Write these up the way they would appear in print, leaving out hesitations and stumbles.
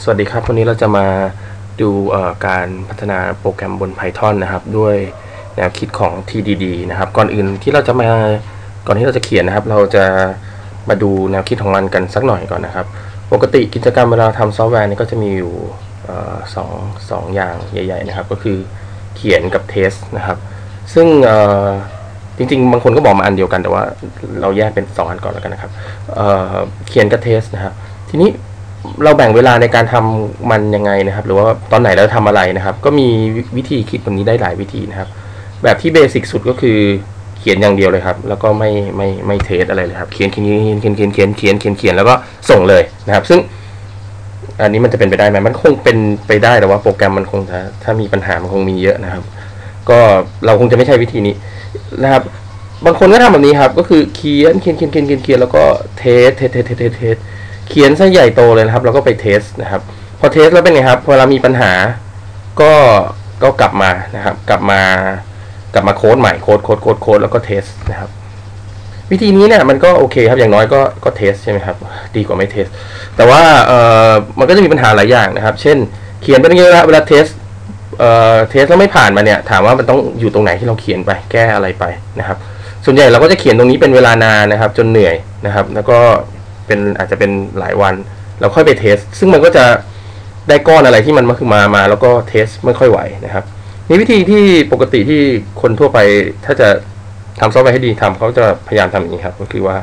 สวัสดีครับวันนี้เราจะมาดูการพัฒนาโปรแกรมบน Python นะครับด้วยแนวคิดของ TDD นะครับก่อนที่เราจะเขียนนะครับเราจะมาดูแนวคิดของมันกันสักหน่อยก่อนนะครับปกติกิจกรรมเวลาทำซอฟต์แวร์นี่ก็จะมีอยู่สองอย่างใหญ่ๆนะครับก็คือเขียนกับเทสนะครับซึ่งจริงๆบางคนก็บอกมาอันเดียวกันแต่ว่าเราแยกเป็น2อันก่อนแล้วกันนะครับเขียนกับเทสนะครับทีนี้เราแบ่งเวลาในการทำมันยังไงนะครับหรือว่าตอนไหนเราทำอะไรนะครับก็มีวิธีคิดแบบนี้ได้หลายวิธีนะครับแบบที่เบสิกสุดก็คือเขียนอย่างเดียวเลยครับแล้วก็ไม่เทสอะไรเลยครับเขียนแล้วก็ส่งเลยนะครับซึ่งอันนี้มันจะเป็นไปได้ไหมมันคงเป็นไปได้แต่ว่าโปรแกรมมันคงจะถ้ามีปัญหามันคงมีเยอะนะครับก็เราคงจะไม่ใช่วิธีนี้นะครับบางคนก็ทำแบบนี้ครับก็คือเขียนแล้วก็เทสเขียนซะใหญ่โตเลยนะครับแล้วก็ไปเทสนะครับพอเทสแล้วเป็นไงครับเวลามีปัญหาก็กลับมานะครับกลับมาโค้ดใหม่โค้ดแล้วก็เทสนะครับวิธีนี้เนี่ยมันก็โอเคครับอย่างน้อยก็เทสใช่ไหมครับดีกว่าไม่เทสแต่ว่ามันก็จะมีปัญหาหลายอย่างนะครับเช่นเขียนไปเยอะๆเวลาเทสแล้วไม่ผ่านมาเนี่ยถามว่ามันต้องอยู่ตรงไหนที่เราเขียนไปแก้อะไรไปนะครับส่วนใหญ่เราก็จะเขียนตรงนี้เป็นเวลานานนะครับจนเหนื่อยนะครับแล้วก็อาจจะเป็นหลายวันเราค่อยไปเทสซึ่งมันก็จะได้ก้อนอะไรที่มันมาแล้วก็เทสไม่ค่อยไหวนะครับนี่วิธีที่ปกติที่คนทั่วไปถ้าจะทำซอฟต์แวร์ให้ดีทำเขาจะพยายามทำอย่างนี้ครับก็คือว่า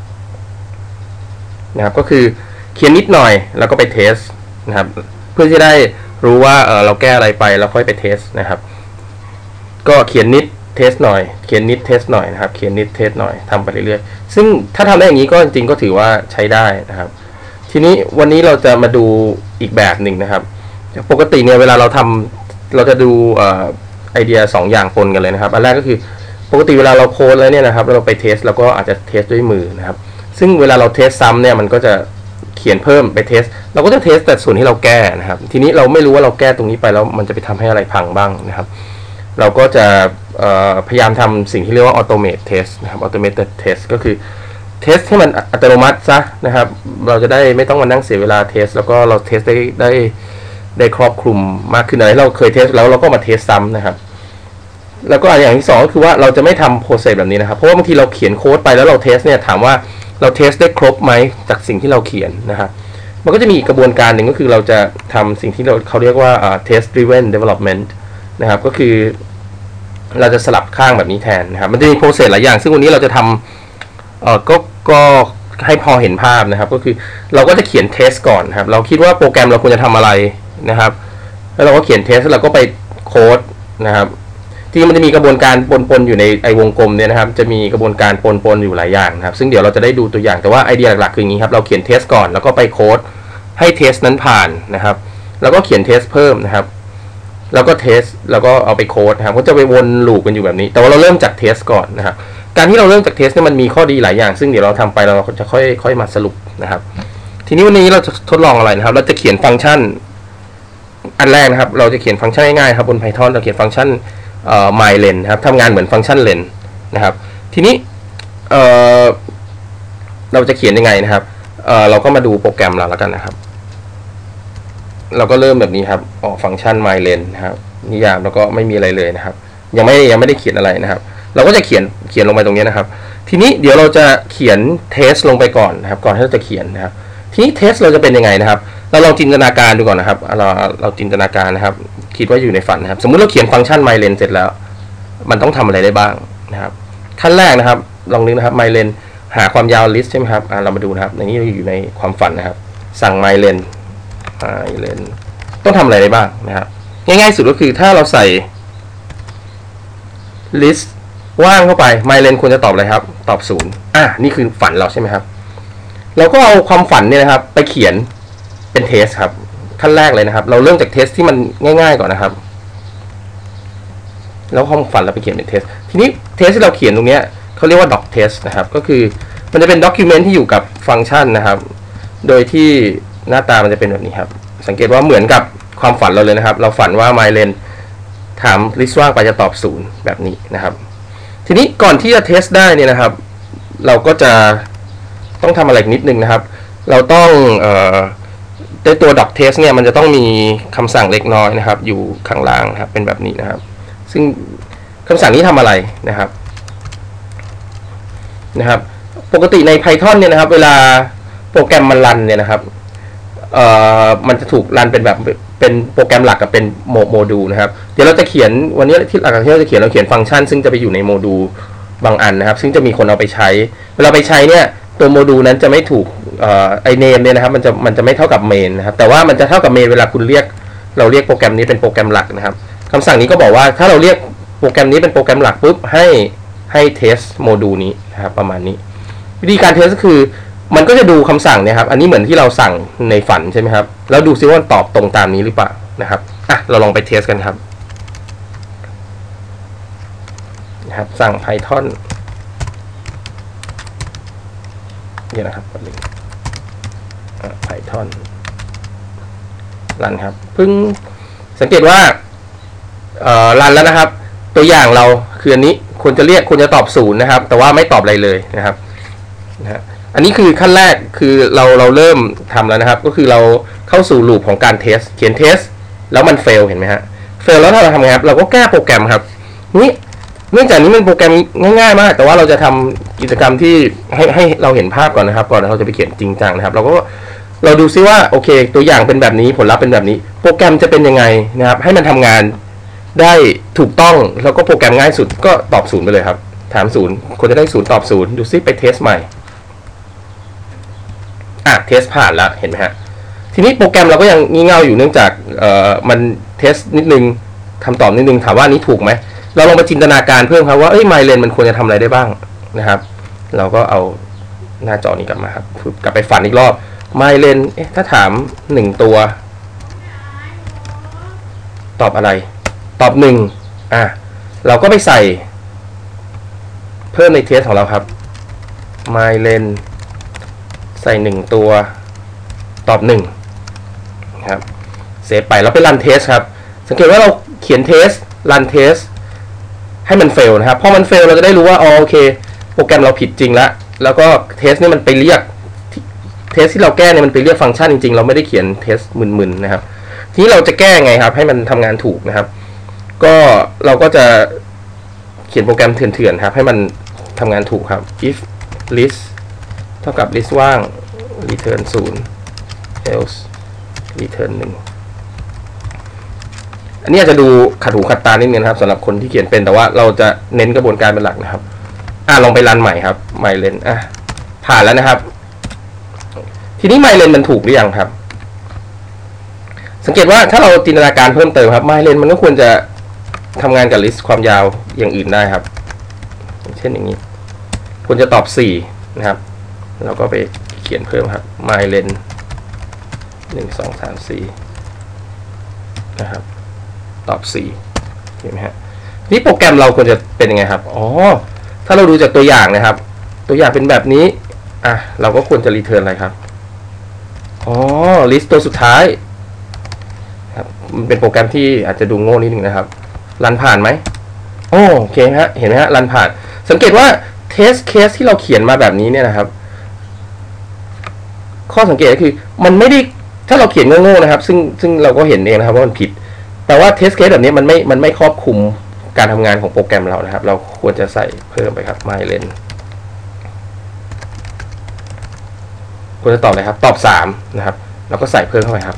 นะครับก็คือเขียนนิดหน่อยแล้วก็ไปเทสนะครับเพื่อที่ได้รู้ว่าเราแก้อะไรไปแล้วค่อยไปเทสนะครับก็เขียนนิดเทสหน่อยเขียนนิดเทสหน่อยนะครับเขียนนิดเทสหน่อยทำไปเรื่อยๆซึ่งถ้าทำได้อย่างนี้ก็จริงๆก็ถือว่าใช้ได้นะครับทีนี้วันนี้เราจะมาดูอีกแบบหนึ่งนะครับปกติเนี่ยเวลาเราจะดูไอเดีย2อย่างปนกันเลยนะครับอันแรกก็คือปกติเวลาเราโค้ดแล้วเนี่ยนะครับเราไปเทสแล้วก็อาจจะเทสด้วยมือนะครับซึ่งเวลาเราเทสซ้ำเนี่ยมันก็จะเขียนเพิ่มไปเทสเราก็จะเทสแต่ส่วนที่เราแก้นะครับทีนี้เราไม่รู้ว่าเราแก้ตรงนี้ไปแล้วมันจะไปทำให้อะไรพังบ้างนะครับเราก็จะพยายามทำสิ่งที่เรียกว่า automate test นะครับ automated test ก็คือเทสให้มันอัตโนมัติซะนะครับเราจะได้ไม่ต้องมานั่งเสียเวลาเทสแล้วก็เราเทสได้ครอบคลุมมากขึ้นอะไรเราเคยเทสแล้วเราก็มาเทสซ้ำนะครับแล้วก็อย่างที่2ก็คือว่าเราจะไม่ทำโปรเซสแบบนี้นะครับเพราะว่าบางทีเราเขียนโค้ดไปแล้วเราเทสเนี่ยถามว่าเราเทสได้ครบไหมจากสิ่งที่เราเขียนนะครับมันก็จะมีกระบวนการหนึ่งก็คือเราจะทำสิ่งที่เขาเรียกว่าtest driven development นะครับก็คือเราจะสลับข้างแบบนี้แทนนะครับมันจะมีโปรเซสหลายอย่างซึ่งวันนี้เราจะทำก็ให้พอเห็นภาพนะครับก็คือเราก็จะเขียนเทสก่อนครับเราคิดว่าโปรแกรมเราควรจะทำอะไรนะครับแล้วเราก็เขียนเทสแล้วเราก็ไปโค้ดนะครับที่มันจะมีกระบวนการปนอยู่ในไอวงกลมเนี่ยนะครับจะมีกระบวนการปนอยู่หลายอย่างนะครับซึ่งเดี๋ยวเราจะได้ดูตัวอย่างแต่ว่าไอเดียหลักๆคืออย่างนี้ครับเราเขียนเทสก่อนแล้วก็ไปโค้ดให้เทสนั้นผ่านนะครับแล้วก็เขียนเทสเพิ่มนะครับแล้วก็เทสแล้วก็เอาไปโค้ดนะครับก็จะไปวนลูปกันอยู่แบบนี้แต่ว่าเราเริ่มจากเทสก่อนนะครับการที่เราเริ่มจากเทสเนี่ยมันมีข้อดีหลายอย่างซึ่งเดี๋ยวเราทำไปเราจะค่อยมาสรุปนะครับทีนี้วันนี้เราจะทดลองอะไรนะครับเราจะเขียนฟังก์ชันอันแรกนะครับเราจะเขียนฟังก์ชันง่ายๆครับบน Python เราเขียนฟังก์ชันmyLen ครับทำงานเหมือนฟังก์ชัน len นะครับทีนี้เราจะเขียนยังไงนะครับเราก็มาดูโปรแกรมเราแล้วกันนะครับเราก็เริ่มแบบนี้ครับออกฟังก์ชัน myLen นะครับนิยามแล้วก็ไม่มีอะไรเลยนะครับยังไม่ได้เขียนอะไรนะครับเราก็จะเขียนลงไปตรงนี้นะครับทีนี้เดี๋ยวเราจะเขียนเทสลงไปก่อนนะครับก่อนที่เราจะเขียนนะครับทีนี้เทสเราจะเป็นยังไงนะครับเราลองจินตนาการดูก่อนนะครับเราจินตนาการนะครับคิดว่าอยู่ในฝันนะครับสมมุติเราเขียนฟังก์ชัน myLen เสร็จแล้วมันต้องทำอะไรได้บ้างนะครับขั้นแรกนะครับลองนึกนะครับ myLen หาความยาว list ใช่ไหมครับเรามาดูนะครับในนี้เราอยู่ในความฝันนะครับสั่ง myLen ต้องทำอะไรได้บ้างนะครับง่ายๆสุดก็คือถ้าเราใส่ list ว่างเข้าไป myLen ควรจะตอบอะไรครับตอบ0นี่คือฝันเราใช่ไหมครับเราก็เอาความฝันเนี่ยนะครับไปเขียนเป็นเทสครับขั้นแรกเลยนะครับเราเริ่มจากเทสที่มันง่ายๆก่อนนะครับแล้วความฝันเราไปเขียนเป็นเทสทีนี้เทสที่เราเขียนตรงนี้เขาเรียกว่า doc test นะครับก็คือมันจะเป็น document ที่อยู่กับฟังก์ชันนะครับโดยที่หน้าตามันจะเป็นแบบนี้ครับสังเกตว่าเหมือนกับความฝันเราเลยนะครับเราฝันว่า myLen ถาม list ว่างไปจะตอบ0แบบนี้นะครับทีนี้ก่อนที่จะเทสได้เนี่ยนะครับเราก็จะต้องทำอะไรนิดนึงนะครับเราต้องตัว doc test เนี่ยมันจะต้องมีคำสั่งเล็กน้อยนะครับอยู่ข้างล่างนะครับเป็นแบบนี้นะครับซึ่งคำสั่งนี้ทำอะไรนะครับปกติใน Python เนี่ยนะครับเวลาโปรแกรมมันรันเนี่ยนะครับมันจะถูกรันเป็นแบบเป็นโปรแกรมหลักกับเป็นโมดูลนะครับเดี๋ยวเราจะเขียนวันนี้ที่หลักที่เราจะเขียนฟังก์ชันซึ่งจะไปอยู่ในโมดูลบางอันนะครับซึ่งจะมีคนเอาไปใช้เวลาไปใช้เนี่ยตัวโมดูลนั้นจะไม่ถูกไอเนมเนี่ยนะครับมันจะไม่เท่ากับเมนนะครับแต่ว่ามันจะเท่ากับเมนเวลาคุณเราเรียกโปรแกรมนี้เป็นโปรแกรมหลักนะครับคำสั่งนี้ก็บอกว่าถ้าเราเรียกโปรแกรมนี้เป็นโปรแกรมหลักปุ๊บให้เทสโมดูลนี้นะครับประมาณนี้วิธีการเทสก็คือมันก็จะดูคำสั่งเนี่ยครับอันนี้เหมือนที่เราสั่งในฝันใช่ไหมครับแล้วดูซิว่ามันตอบตรงตามนี้หรือเปล่านะครับเราลองไปเทสกันครับสั่ง Python นี่นะครับPython รันครับเพิ่งสังเกตว่ารันแล้วนะครับตัวอย่างเราคืออันนี้ควรจะตอบ0นะครับแต่ว่าไม่ตอบอะไรเลยนะครับอันนี้คือขั้นแรกคือเราเริ่มทำแล้วนะครับก็คือเราเข้าสู่ลูปของการเทสเขียนเทสแล้วมันเฟลเห็นไหมฮะเฟลแล้วเราทำไงครับเราก็แก้โปรแกรมครับนี่เนื่องจากนี้มันโปรแกรมง่ายๆมากแต่ว่าเราจะทำกิจกรรมที่ให้เราเห็นภาพก่อนนะครับก่อนเราจะไปเขียนจริงจังนะครับเราดูซิว่าโอเคตัวอย่างเป็นแบบนี้ผลลัพธ์เป็นแบบนี้โปรแกรมจะเป็นยังไงนะครับให้มันทำงานได้ถูกต้องแล้วก็โปรแกรมง่ายสุดก็ตอบ0ไปเลยครับถาม0คนจะได้0ตอบ0ดูซิไปเทสใหม่เทสผ่านแล้วเห็นไหมฮะทีนี้โปรแกรมเราก็ยังงี่เง่าอยู่เนื่องจากมันเทสนิดนึงคำตอบนิดนึงถามว่านี้ถูกไหมเราลองไปจินตนาการเพิ่มครับว่าMyLen มันควรจะทำอะไรได้บ้างนะครับเราก็เอาหน้าจอนี้กลับมาครับกลับไปฝันอีกรอบ MyLen ถ้าถาม1ตัวตอบอะไรตอบ1เราก็ไปใส่เพิ่มในเทสของเราครับ MyLen ใส่1ตัวตอบ1ครับเซฟไปแล้วไปรันเทสครับสังเกตว่าเราเขียนเทสรันเทสให้มันเฟลนะครับพอมันเฟลเราจะได้รู้ว่าโอเคโปรแกรมเราผิดจริงแล้วก็เทสนี่มันไปเรียกเทสที่เราแก้เนี่ยมันไปเรียกฟังก์ชันจริงๆเราไม่ได้เขียนเทสมึนๆนะครับทีนี้เราจะแก้ไงครับให้มันทำงานถูกนะครับก็เราก็จะเขียนโปรแกรมเถื่อนๆครับให้มันทำงานถูกครับ if list เท่ากับ list ว่าง return 0 else return 1อันนี้อาจจะดูขัดหูขัดตานิดนึงนะครับสำหรับคนที่เขียนเป็นแต่ว่าเราจะเน้นกระบวนการเป็นหลักนะครับลองไปรันใหม่ครับ MyLen ผ่านแล้วนะครับทีนี้ MyLen มันถูกหรือยังครับสังเกตว่าถ้าเราจินตนาการเพิ่มเติมครับ MyLen มันก็ควรจะทำงานกับ list ความยาวอย่างอื่นได้ครับเช่นอย่างนี้ควรจะตอบ4นะครับเราก็ไปเขียนเพิ่มครับ MyLen 1 2 3 4นะครับตอบ4เห็นไหมฮะนี่โปรแกรมเราควรจะเป็นยังไงครับถ้าเราดูจากตัวอย่างนะครับตัวอย่างเป็นแบบนี้เราก็ควรจะรีเทิร์นอะไรครับลิสต์ตัวสุดท้ายครับมันเป็นโปรแกรมที่อาจจะดูโง่นิดนึงนะครับรันผ่านไหมโอเคฮะเห็นไหมฮะรันผ่านสังเกตว่าเทสเคสที่เราเขียนมาแบบนี้เนี่ยนะครับข้อสังเกตก็คือมันไม่ได้ถ้าเราเขียนโง่ๆนะครับซึ่งเราก็เห็นเองนะครับว่ามันผิดแต่ว่าเทสเคสแบบนี้มันไม่ครอบคลุมการทำงานของโปรแกรมเรานะครับเราควรจะใส่เพิ่มไปครับ MyLen ควรจะตอบอะไรครับตอบ3นะครับเราก็ใส่เพิ่มเข้าไปครับ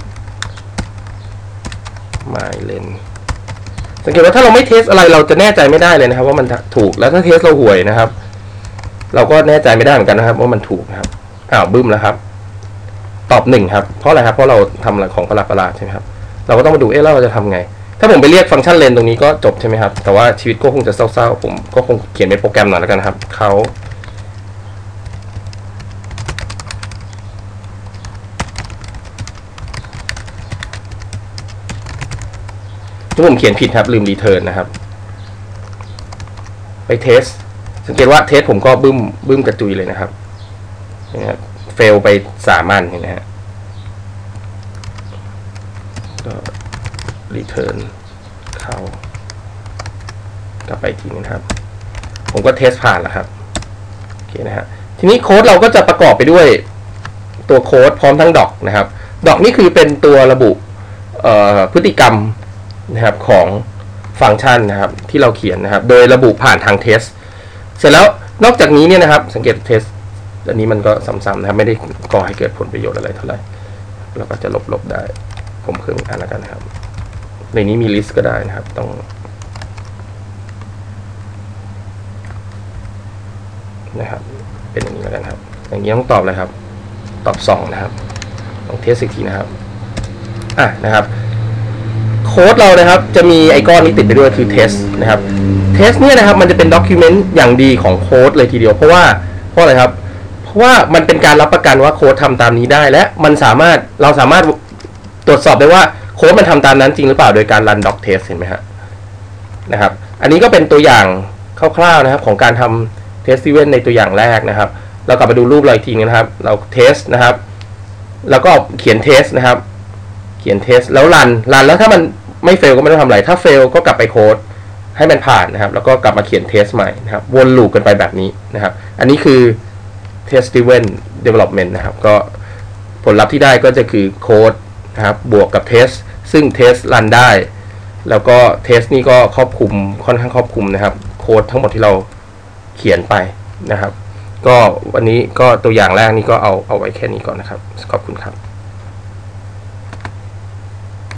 MyLen สังเกตว่าถ้าเราไม่เทสอะไรเราจะแน่ใจไม่ได้เลยนะครับว่ามันถูกแล้วถ้าเทสเราห่วยนะครับเราก็แน่ใจไม่ได้เหมือนกันนะครับว่ามันถูกนะครับบึ้มแล้วครับตอบ1ครับเพราะอะไรครับเพราะเราทำอะไรของประหลาดใช่ไหมครับเราก็ต้องมาดูแล้วเราจะทำไงถ้าผมไปเรียกฟังก์ชันเลนตรงนี้ก็จบใช่ไหมครับแต่ว่าชีวิตก็คงจะเศร้าๆผมก็คงเขียนเป็นโปรแกรมหน่อยแล้วกันครับผมเขียนผิดครับลืมรีเทิร์นนะครับไปเทสสังเกตว่าเทสผมก็บึ้มกระจุยเลยนะครับเฟลไป3 อันเห็นไหมฮะก็return เข้ากลับไปอีกทีนึงครับผมก็เทสผ่านแล้วครับโอเคนะฮะทีนี้โค้ดเราก็จะประกอบไปด้วยตัวโค้ดพร้อมทั้งดอกนะครับ doc นี่คือเป็นตัวระบุพฤติกรรมนะครับของฟังก์ชันนะครับที่เราเขียนนะครับโดยระบุผ่านทางเทสเสร็จแล้วนอกจากนี้เนี่ยนะครับสังเกตเทสอันนี้มันก็ซ้ำๆนะครับไม่ได้ก่อให้เกิดผลประโยชน์อะไรเท่าไหร่เราก็จะลบได้ผมเพิ่มอันแล้วกันนะครับในนี้มีลิสต์ก็ได้นะครับต้องนะครับเป็นอย่างนี้แล้วกันครับอย่างนี้ต้องตอบเลยครับตอบ2นะครับลองเทสอีกทีนะครับนะครับโค้ดเรานะครับจะมีไอคอนนี้ติดไปด้วยคือเทสนะครับเทสเนี่ยนะครับมันจะเป็นด็อกิเมนต์อย่างดีของโค้ดเลยทีเดียวเพราะอะไรครับเพราะว่ามันเป็นการรับประกันว่าโค้ดทำตามนี้ได้และมันเราสามารถตรวจสอบได้ว่าโค้ดมันทำตามนั้นจริงหรือเปล่าโดยการรันด็อกเทสเห็นไหมฮะนะครับอันนี้ก็เป็นตัวอย่างคร่าวๆนะครับของการทำเทสต์อีเวนต์ในตัวอย่างแรกนะครับเรากลับมาดูรูปเราอีกทีนะครับเราเทสนะครับแล้วก็เขียนเทสนะครับเขียนเทสแล้วรันแล้วถ้ามันไม่เฟลก็ไม่ต้องทำอะไรถ้าเฟลก็กลับไปโค้ดให้มันผ่านนะครับแล้วก็กลับมาเขียนเทสใหม่นะครับวนลูปกันไปแบบนี้นะครับอันนี้คือ test driven development นะครับก็ผลลัพธ์ที่ได้ก็จะคือโค้ดนะครับบวกกับเทสซึ่งเทสรันได้แล้วก็เทสนี่ก็ค่อนข้างครอบคลุมนะครับโค้ดทั้งหมดที่เราเขียนไปนะครับก็วันนี้ก็ตัวอย่างแรกนี่ก็เอาไว้แค่นี้ก่อนนะครับขอบคุณครับ